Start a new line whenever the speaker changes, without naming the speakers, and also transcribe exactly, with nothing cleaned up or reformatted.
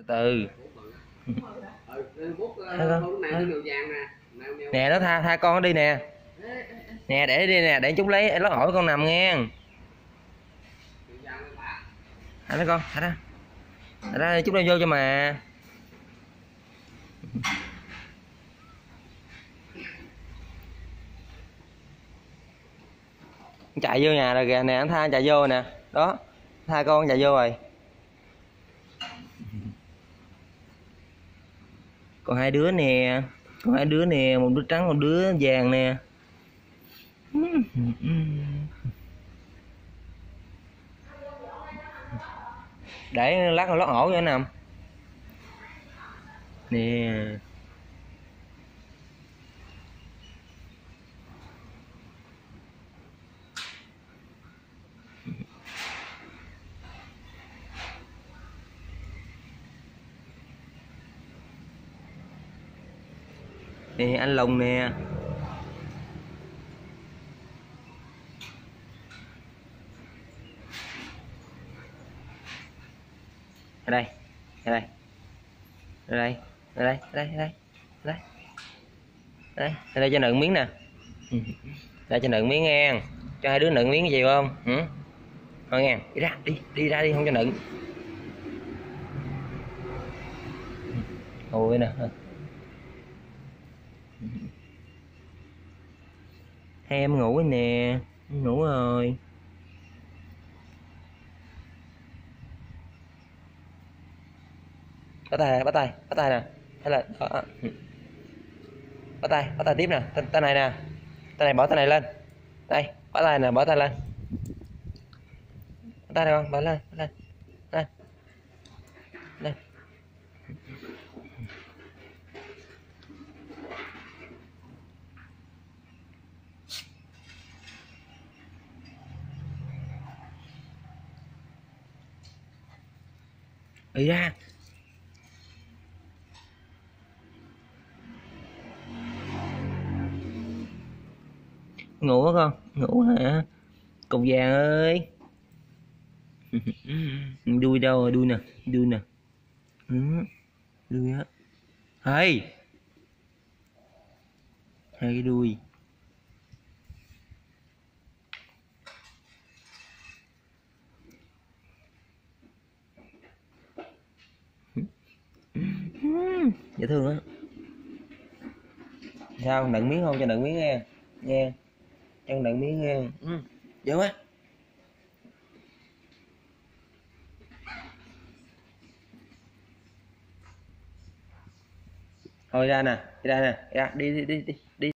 từ nè, nó tha tha con nó đi nè, nè để đi nè, để chút lấy nó hỏi con nằm nghe. Thả đó con, thả đó, thả đó, chút đem vô cho mà. Chạy vô nhà rồi kìa, nè anh tha chạy vô nè, đó tha con chạy vô rồi. Còn hai đứa nè, còn hai đứa nè, một đứa trắng một đứa vàng nè. Để lát nó lót ổ cho nằm nè. Nè anh Lùng nè. Ở đây, ở đây, ở đây, ở đây, ở đây, ở đây, ở đây, đây, ở đây cho nựng miếng nè. Đây cho nựng miếng nghe, cho hai đứa nựng miếng gì không? Ừ? Thôi nghe, đi ra, đi, đi ra đi, không cho nựng. Ôi nè. Hai em ngủ rồi nè, ngủ rồi. Bắt tay, bắt tay, bắt tay nè, hay là đó. Bắt tay, bắt tay tiếp nè, tay này nè, tay này bỏ tay này lên, đây, bỏ tay nè, bỏ tay lên, bỏ tay này con, bỏ lên, lên, lên, lên. Đi ra. Ngủ hả con? Ngủ hả? Cục vàng ơi. Đuôi đâu rồi? Đuôi nè, đuôi nè. Ừ, đuôi á. Hey. Hai cái đuôi. Dễ thương á. Sao nựng miếng không? Cho nựng miếng nghe. Nghe. Cho nựng miếng nghe. Ừ. Dễ quá. Thôi ra nè, đi ra nè, ra đi đi đi đi.